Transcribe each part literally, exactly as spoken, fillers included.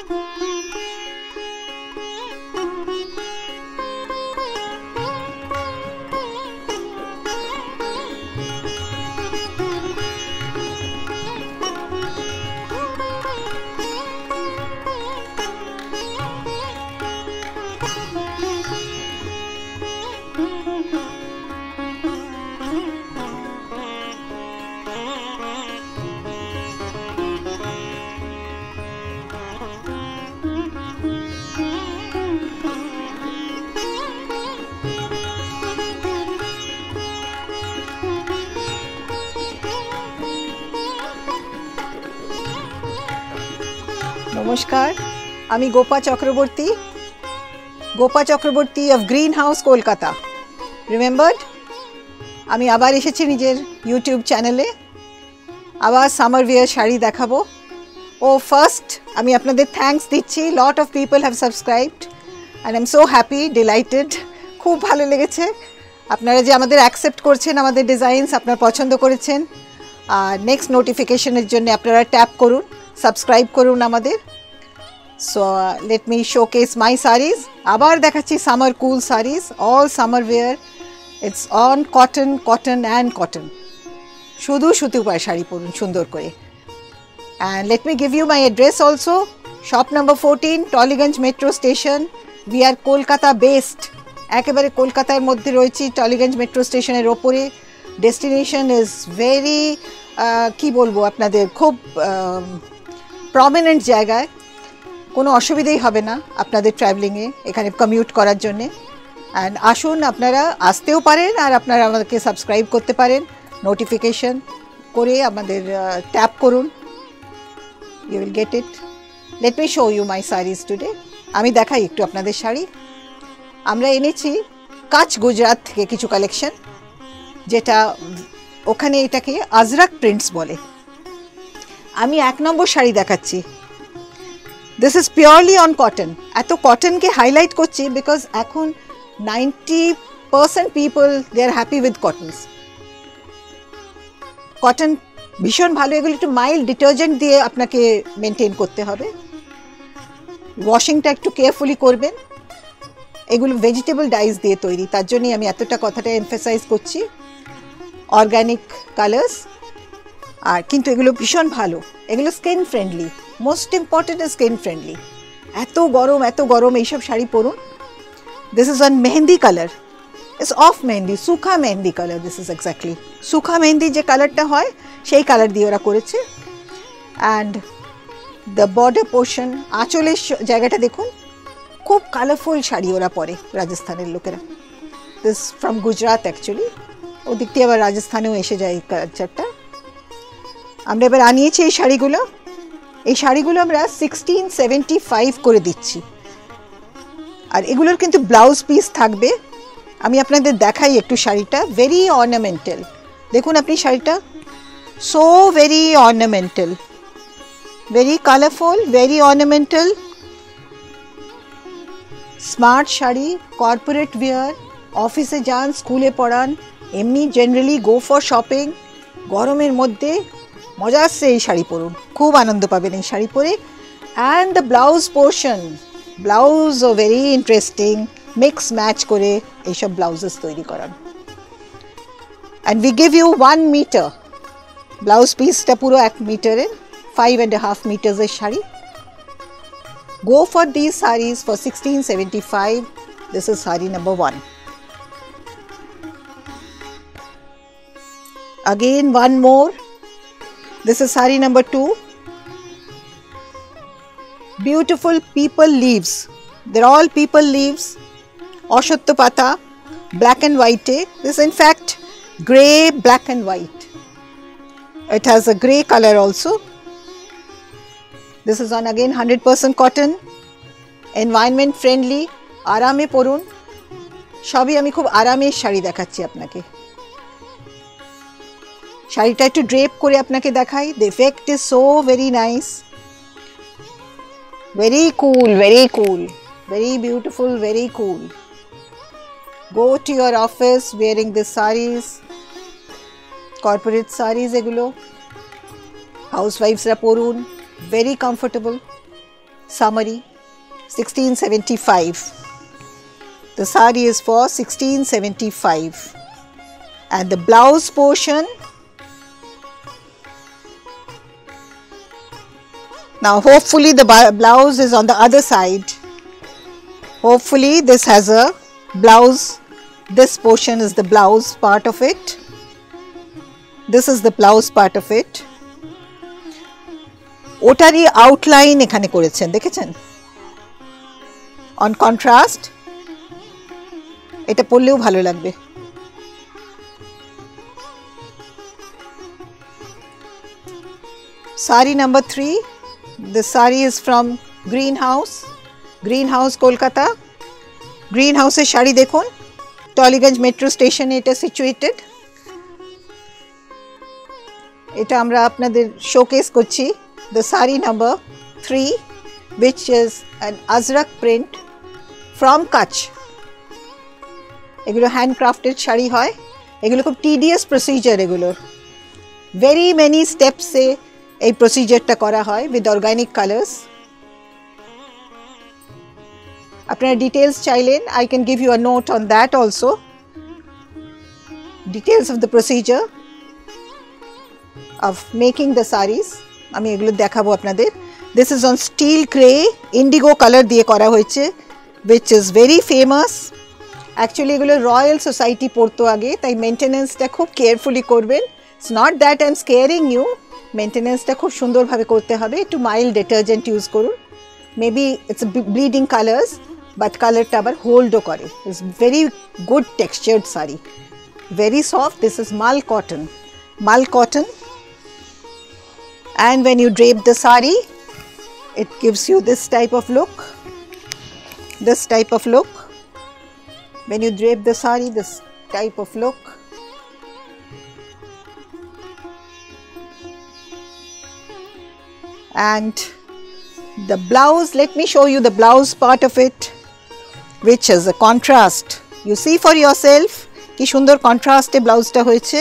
নমস্কার, আমি Gopa Chakraborty, Gopa Chakraborty of Green House Kolkata. Remembered? আমি আবার এসেছি নিজের ইউটিউব চ্যানেলে, আবার সামার ওয়্যার শাড়ি দেখাবো। ও ফার্স্ট আমি আপনাদের থ্যাঙ্কস দিচ্ছি, lot of people have subscribed and I am so happy, delighted. খুব ভালো লেগেছে আপনারা যে আমাদের অ্যাকসেপ্ট করছেন, আমাদের ডিজাইনস আপনারা পছন্দ করেছেন। আর নেক্সট নোটিফিকেশনের জন্য আপনারা ট্যাপ করুন, সাবস্ক্রাইব করুন আমাদের। So uh, let me showcase my sarees. আবার দেখাচ্ছি summer cool sarees, all summer wear. It's on cotton, cotton and cotton. শুধু সুতি উপায় শাড়ি পরুন সুন্দর করে। And let me give you my address also. Shop number fourteen, Tollygunge Metro Station. We are Kolkata based. একেবারে কলকাতার মধ্যে রয়েছি, টলিগঞ্জ মেট্রো স্টেশনের ওপরে। ডেস্টিনেশন ইজ ভেরি কি বলবো আপনাদের, খুব প্রমিনেন্ট জায়গায়, কোনো অসুবিধাই হবে না আপনাদের ট্রাভেলিংয়ে এখানে কমিউট করার জন্যে। অ্যান্ড আসুন, আপনারা আসতেও পারেন আর আপনারা আমাদেরকে সাবস্ক্রাইব করতে পারেন, নোটিফিকেশন করে আমাদের ট্যাপ করুন, you will get it. Let me show you my sarees today. আমি দেখাই একটু আপনাদের শাড়ি। আমরা এনেছি কাচ গুজরাট থেকে কিছু কালেকশন, যেটা ওখানে এটাকে আজরাক প্রিন্টস বলে। আমি এক নম্বর শাড়ি দেখাচ্ছি। This is purely on cotton. এত কটনকে হাইলাইট করছি বিকজ এখন ninety percent people they are happy with cottons. Cotton ভীষণ ভালো। এগুলো একটু মাইল্ড ডিটারজেন্ট দিয়ে আপনাকে মেনটেন করতে হবে, ওয়াশিংটা একটু কেয়ারফুলি করবেন। এগুলো ভেজিটেবল ডাইস দিয়ে তৈরি, তার জন্যই আমি এতটা কথাটা এমফাসাইজ করছি। অর্গ্যানিক কালার্স, আর কিন্তু এগুলো ভীষণ ভালো, এগুলো skin friendly. Most important is skin friendly. এত গরম এত গরম এইসব শাড়ি পরুন। This is on mehndi colour, it's of mehndi, সুখা mehndi colour. This is exactly সুখা মেহেন্দি যে কালারটা হয় সেই কালার দিয়ে ওরা করেছে। অ্যান্ড দ্য বর্ডার পোর্শন, আঁচলের জায়গাটা দেখুন, খুব কালারফুল শাড়ি ওরা পরে রাজস্থানের লোকেরা। দিস ফ্রম গুজরাট অ্যাকচুয়ালি, ওদিক দিয়ে আবার রাজস্থানেও এসে যায় এই কালচারটা। আমরা এবার আনিয়েছি এই শাড়িগুলো। এই শাড়িগুলো আমরা সিক্সটিন সেভেন্টি ফাইভ করে দিচ্ছি। আর এগুলোর কিন্তু ব্লাউজ পিস থাকবে। আমি আপনাদের দেখাই একটু শাড়িটা। ভেরি অর্নামেন্টাল, দেখুন আপনি শাড়িটা, so very ornamental, very colourful, very ornamental, smart sari, corporate wear, অফিসে যান, স্কুলে পড়ান, এমনি জেনারেলি গো ফর শপিং। গরমের মধ্যে মজা আসছে, এই শাড়ি পরুন, খুব আনন্দ পাবেন এই শাড়ি পরে। অ্যান্ড দ্য ব্লাউজ পোর্শন, ব্লাউজও ভেরি ইন্টারেস্টিং, মিক্স ম্যাচ করে এইসব ব্লাউজেস তৈরি করান। And we give you one metre, blouse পিসটা পুরো এক মিটারের, ফাইভ অ্যান্ড হাফ মিটার্সের sari. Go for these sarees for sixteen seventy-five. This is saree number one. Again one more. This is saree number two. Beautiful people leaves. They're all people leaves. Oshotta pata, black and white. This is in fact grey, black and white. It has a grey color also. This is on again one hundred percent cotton, environment friendly, আরামে পরুন। সবই আমি খুব আরামের শাড়ি দেখাচ্ছি আপনাকে। শাড়িটা একটু ড্রেপ করে আপনাকে দেখাই। The effect is so very nice, very cool, very cool, very beautiful, very cool. Go to your office wearing these sarees, corporate sarees এগুলো, হাউসওয়াইফসরা পরুন, very comfortable, summary, sixteen seventy-five. The sari is for sixteen seventy-five, and the blouse portion, now hopefully the blouse is on the other side. Hopefully this has a blouse. This portion is the blouse part of it. This is the blouse part of it. ওটারই outline এখানে করেছেন, দেখেছেন? On contrast, এটা পরলেও ভালো লাগবে। Sari number three. This sari is from Greenhouse. Greenhouse, Kolkata. Greenhouse এর শাড়ি দেখুন, Tollygunge metro স্টেশনে এটা সিচুয়েটেড। এটা আমরা আপনাদের শোকেস করছি। The sari number three, which is an Azrak print from Kutch. এগুলো হ্যান্ডক্রাফটেড শাড়ি হয়। এগুলো খুব টিডিয়াস প্রসিজার, এগুলোর ভেরি মেনি স্টেপসে এই প্রসিজারটা করা হয় উইথ অর্গানিক কালার্স। আপনারা ডিটেলস চাইলেন, I can give you a note on that also. Details of the procedure of making the saris আমি এগুলো দেখাবো আপনাদের। This is on steel clay, indigo color দিয়ে করা হয়েছে, which is very famous. Actually এগুলো রয়্যাল সোসাইটি পড়তো আগে, তাই মেনটেনেন্সটা খুব কেয়ারফুলি করবেন। It's not that I'm scaring you, মেনটেনেন্সটা খুব সুন্দরভাবে করতে হবে। একটু মাইল্ড ডিটারজেন্ট ইউজ করুন। Maybe it's bleeding colours, but কালারটা আবার হোল্ডও করে। It's very good textured sari, very soft. This is mul cotton, mul cotton. And when you drape the sari, it gives you this type of look, this type of look. When you drape the sari, this type of look. And the blouse, let me show you the blouse part of it, which is a contrast. You see for yourself ki sundor contrast e blouse ta hoyeche.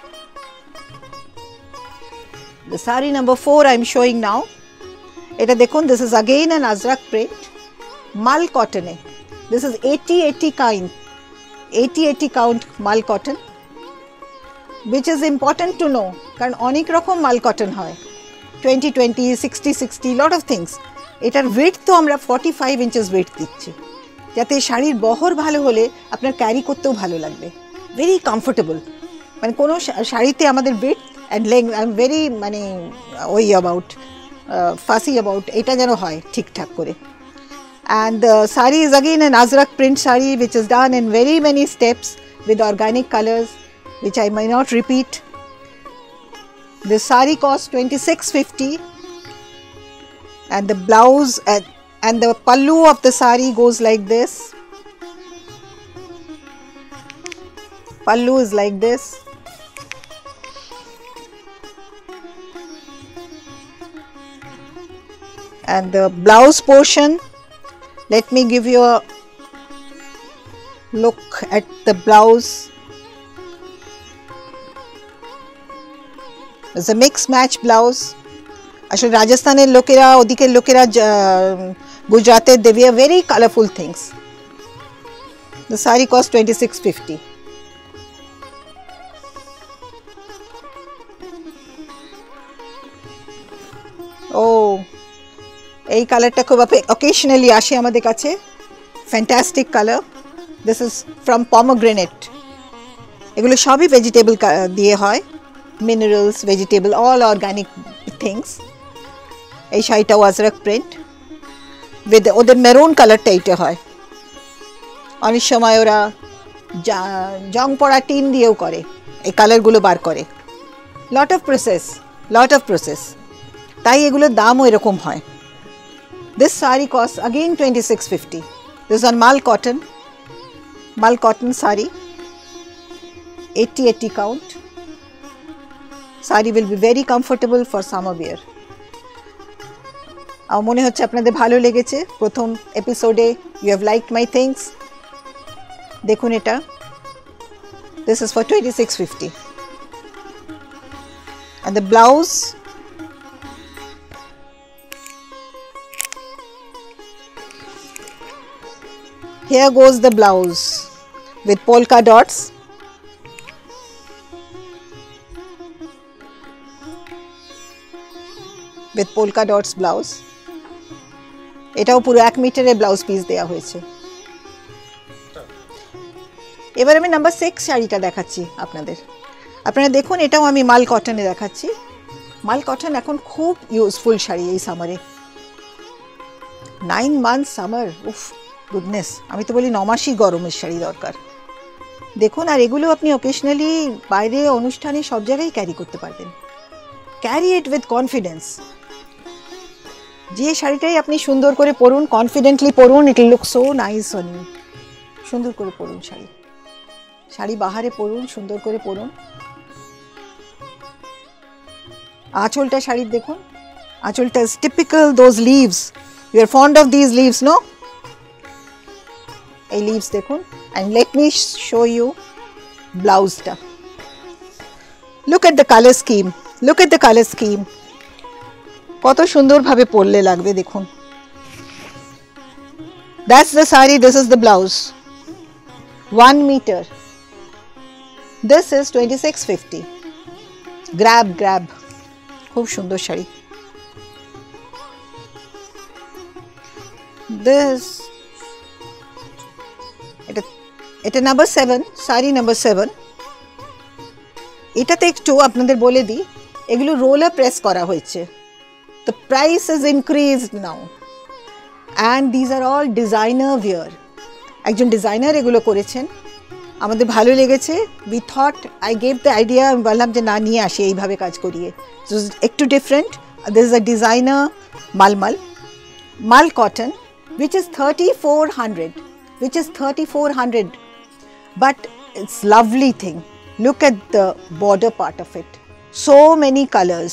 The sari number four I am showing now. Eta dekhun, this is again an Azrak print, mal cotton e. This is eighty eighty kind, eighty eighty count mal cotton, which is important to know karon onek rokom mal cotton hoy, twenty twenty, sixty sixty, lot of things. এটার weight তো আমরা forty-five inches wait দিচ্ছি, যাতে শাড়ির বহর ভালো হলে আপনার ক্যারি করতেও ভালো লাগবে। ভেরি কমফোর্টেবল, মানে কোনো শাড়িতে আমাদের weight and length I am very মানে ওই অ্যাবাউট ফাসি অ্যাবাউট এটা যেন হয় ঠিকঠাক করে। And the sari is again an Ajrakh print sari which is done in very many steps with organic colours which I may not repeat. This sari costs twenty-six fifty, and the blouse and, and the pallu of the sari goes like this. Pallu is like this. And the blouse portion, let me give you a look at the blouse. It's a mix match blouse. আসলে রাজস্থানের লোকেরা, ওদিকের লোকেরা, গুজরাতের, they wear very colorful things. The sari cost twenty-six fifty. Oh, এই কালারটা খুব occasionally আসে আমাদের কাছে, fantastic color. This is from pomegranate. এগুলো সবই ভেজিটেবল দিয়ে হয়, minerals, vegetable, all organic things. এই শাড়িটাও আজরাক প্রিন্ট উইথ ওদের মেরুন কালারটা এইটা হয়। অনেক সময় ওরা জং পড়া টিন দিয়েও করে, এই কালারগুলো বার করে। Lot of process, lot of process, তাই এগুলোর দামও এরকম হয়। This sari cost again twenty-six fifty. This on mul cotton, mul cotton sari, eighty eighty count. Sari will be very comfortable for summer wear. আমার মনে হচ্ছে আপনাদের ভালো লেগেছে। প্রথম এপিসোডে you have liked my things. দেখুন এটা, this is for twenty-six fifty. And the blouse, Here goes the blouse with polka dots. With polka dots blouse. এটাও পুরো এক মিটারের ব্লাউজ পিস দেওয়া হয়েছে। এবার আমি নাম্বার সিক্স শাড়িটা দেখাচ্ছি আপনাদের। আপনারা দেখুন, এটাও আমি মাল কটনে দেখাচ্ছি। মাল কটন এখন খুব ইউজফুল শাড়ি এই সামারে। নাইন মান্থ সামার, উফ গুডনেস, আমি তো বলি ন মাসই গরমের শাড়ি দরকার। দেখুন, আর এগুলো আপনি অকেশনালি বাইরে অনুষ্ঠানে সব জায়গায় ক্যারি করতে পারবেন। Carry it with confidence. যে শাড়িটাই আপনি সুন্দর করে পরুন, কনফিডেন্টলি পরুন, it will look so nice on you. সুন্দর করে পরুন শাড়ি, শাড়ি বাহারে পরুন, সুন্দর করে পরুন। আঁচলটা শাড়ির দেখুন, আঁচলটা is typical those leaves. You are fond of this leaves, no? এই লিভস দেখুন। And let me show you ব্লাউজটা। Look at the colour scheme, look at the colour scheme. কত সুন্দরভাবে পরলে লাগবে দেখুন। That's the sari, this is the blouse, one metre. This is twenty six fifty. Grab grab, খুব সুন্দর sari. This এটা এটা number seven, sari number seven. এটাতে একটু আপনাদের বলে দিই, এগুলো রোলার প্রেস করা হয়েছে। The price is increased now and these are all designer wear. একজন ডিজাইনার এগুলো করেছেন, আমাদের ভালো লেগেছে। we thought, I gave the idea, আমি বললাম যে না, নিয়ে আসি এইভাবে কাজ করিয়ে। So একটু different. This is a designer malmal mal cotton which is thirty-four hundred, which is thirty-four hundred, but it's lovely thing. Look at the border part of it, so many colors.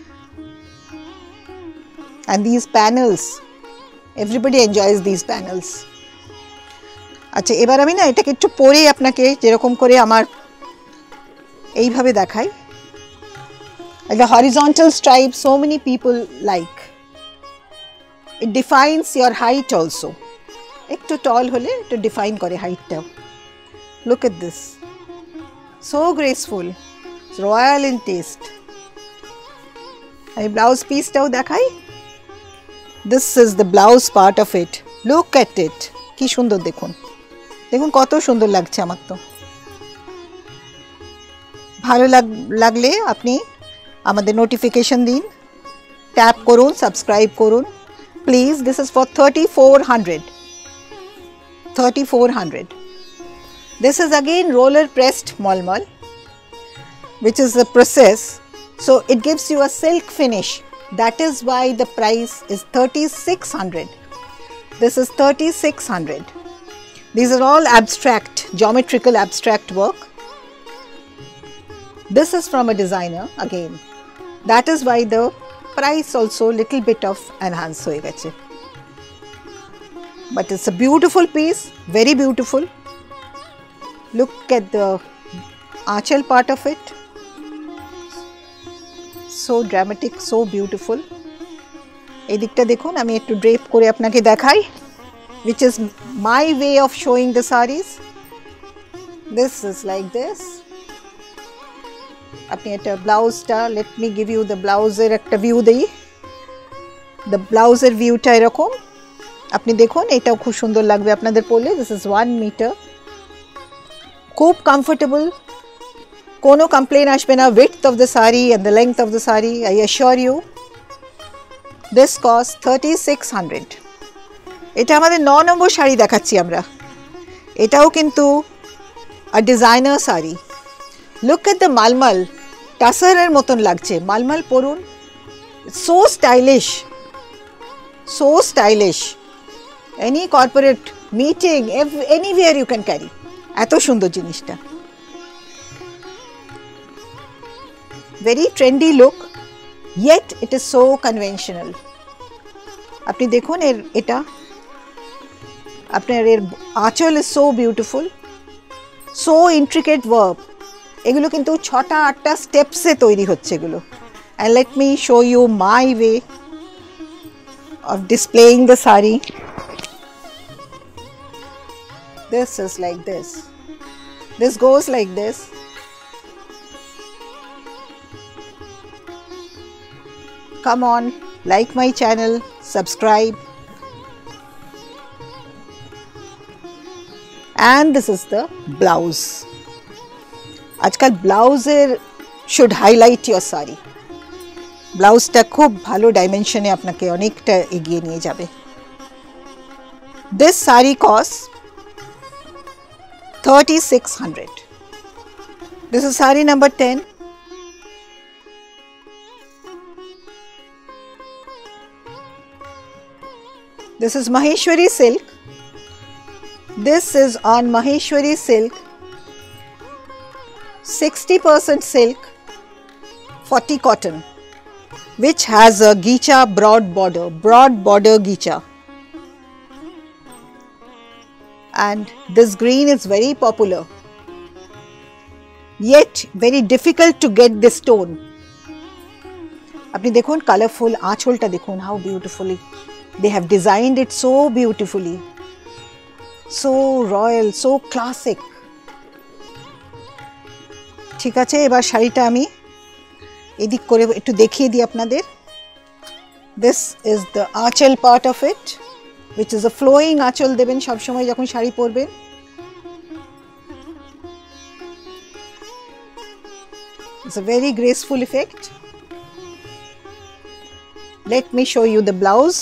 And these panels, everybody enjoys these panels. আচ্ছা, এবার আমি না এটাকে একটু পরে আপনাকে যেরকম করে আমার এইভাবে দেখাই। The horizontal stripe, so many people like. It defines your height also. একটু tall হলে একটু define করে হাইটটা। Look at this, so graceful, it's royal in taste. এই ব্লাউজ পিসটাও দেখাই। This is the blouse part of it. Look at it. কি সুন্দর দেখুন, দেখুন কত সুন্দর লাগছে আমার। তো ভালো লাগলে আপনি আমাদের নোটিফিকেশন দিন, ট্যাপ করুন, সাবস্ক্রাইব করুন please. This is for thirty-four hundred. thirty-four hundred. This is again roller pressed malmal, which is the process. So it gives you a silk finish. That is why the price is thirty-six hundred. This is thirty-six hundred. These are all abstract, geometrical abstract work. This is from a designer again. That is why the price also little bit of enhance hoye gache. But it's a beautiful piece, very beautiful. Look at the aanchal part of it. So dramatic, so beautiful. এই দিকটা দেখুন, আমি একটু drape করে আপনাকে দেখাই, which is my way of showing the sarees. This is like this. আপনি এটা ব্লাউজটা, let me give you the ব্লাউজের একটা ভিউ দেই। the ব্লাউজের ভিউটা এরকম, আপনি দেখুন, এটাও খুব সুন্দর লাগবে আপনাদের পরলে। This is one meter, খুব কমফোর্টেবল, কোনো কমপ্লেন আসবে না width of the saree and the length of the saree, I assure you. This cost thirty-six hundred. এটা আমাদের ন নম্বর শাড়ি দেখাচ্ছি আমরা। এটাও কিন্তু a designer sari. Look at the malmal, টাসারের মতন লাগছে। মালমাল পরুন, so stylish, so stylish. Any corporate meeting, anywhere you can carry. এত সুন্দর জিনিসটা, very trendy look, yet it is so conventional. আপনি দেখুন এর এটা, আপনার এর আঁচল is so beautiful, so intricate work. এগুলো কিন্তু ছটা আটটা স্টেপসে তৈরি হচ্ছে এগুলো। And let me show you my way of displaying the saree. This is like this. This goes like this. Come on, like my channel, subscribe. And this is the blouse. আজকাল ব্লাউজের should highlight your sari. ব্লাউজটা খুব ভালো ডাইমেনশনে আপনাকে অনেকটা এগিয়ে নিয়ে যাবে। This sari costs thirty-six hundred. This is sari number ten. This is Maheshwari silk. This is on Maheshwari silk. sixty percent silk, forty cotton, which has a gicha broad border, broad border gicha. And this green is very popular, yet very difficult to get this tone. আপনি দেখুন colorful আঁচলটা দেখুন, how beautifully they have designed it, so beautifully, so royal, so classic. ঠিক আছে, এবার শাড়িটা আমি এদিক করে একটু দেখিয়ে দিই আপনাদের। This is the আঁচল part of it, which is a flowing আঁচল দেবেন সব সময় যখন শাড়ি পরবেন। It's a very graceful effect. Let me show you the blouse.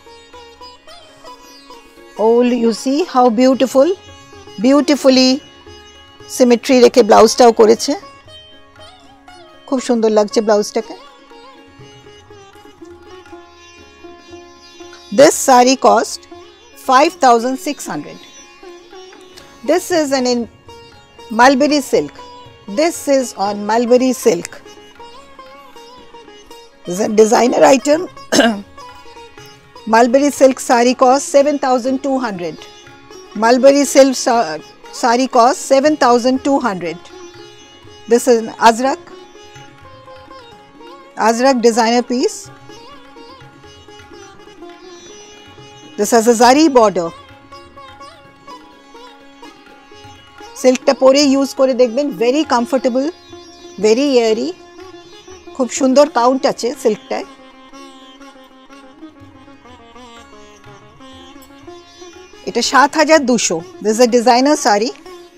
Oh, you see how beautiful, beautifully symmetry রেখে ব্লাউজটাও করেছে, খুব সুন্দর লাগছে ব্লাউজটাকে। This sari cost five thousand six hundred. This is an in mulberry silk. This is on mulberry silk. This is a designer item. Mulberry silk sari cost seven thousand two hundred. Mulberry silk sari cost seven thousand two hundred. This is an Azrak, Azrak designer piece. This has a zari border. সিল্কটা পরে use করে দেখবেন, very comfortable, very Airee, খুব সুন্দর count আছে সিল্কটায়। এটা সাত হাজার দুশো। This is a designer sari.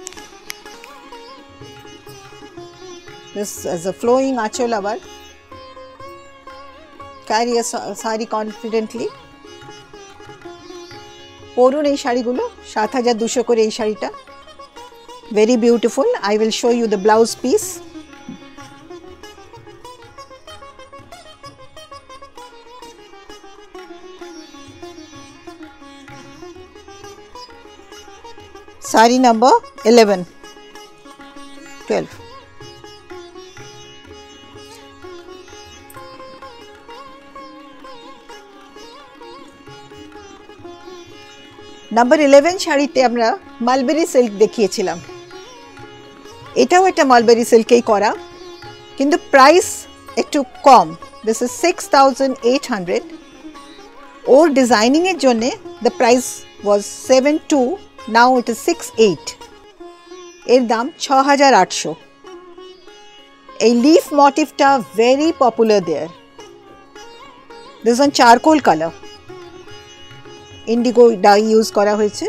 This is a flowing achol abar. Carry a sari confidently. পরুন এই শাড়িগুলো, সাত হাজার দুশো করে এই শাড়িটা, very beautiful. I will show you the blouse piece. Sari number eleven, twelve. Number eleven শাড়িতে আমরা মালবেরি সিল্ক দেখিয়েছিলাম, এটাও একটা মালবেরি সিল্কেই করা, কিন্তু প্রাইস একটু কম। This is six thousand eight hundred. ওর ডিজাইনিংয়ের জন্যে the price was seven two, now it is six eight. এর দাম ছ হাজার আটশো। এই লিফ মোটিভটা very popular there. This on charcoal colour, indigo dye use করা হয়েছে।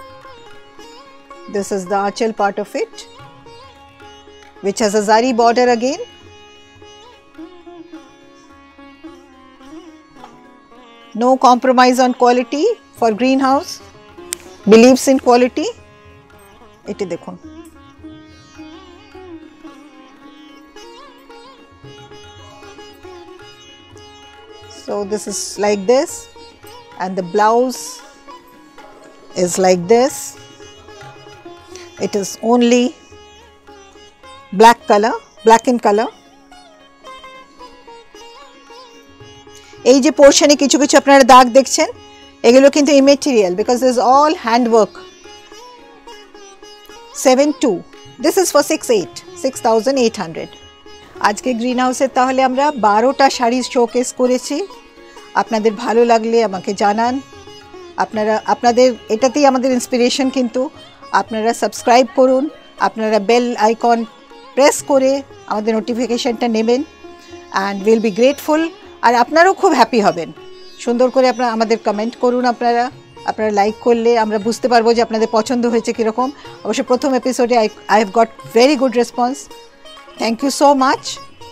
This is the aanchal part of it, which has a zari border again. No compromise on quality for greenhouse, believes in quality. Ete dekhun, so this is like this, and the blouse is like this. It is only black color, black in color. এই যে পোর্শনে কিছু কিছু আপনারা দাগ দেখছেন, এগুলো কিন্তু immaterial, because this all hand work. Seven two, this is for six eight, six thousand eight hundred. আজকে গ্রিন হাউসের তাহলে আমরা বারোটা শাড়ি শোকেস করেছি। আপনাদের ভালো লাগলে আমাকে জানান। আপনারা আপনাদের এটাতেই আমাদের ইন্সপিরেশন, কিন্তু আপনারা সাবস্ক্রাইব করুন, আপনারা বেল আইকন প্রেস করে আমাদের নোটিফিকেশানটা নেবেন, অ্যান্ড উইল বি গ্রেটফুল। আর আপনারাও খুব হ্যাপি হবেন। সুন্দর করে আপনারা আমাদের কমেন্ট করুন, আপনারা আপনারা লাইক করলে আমরা বুঝতে পারবো যে আপনাদের পছন্দ হয়েছে কীরকম। অবশ্য প্রথম এপিসোডে I I have got very good response. Thank you so much.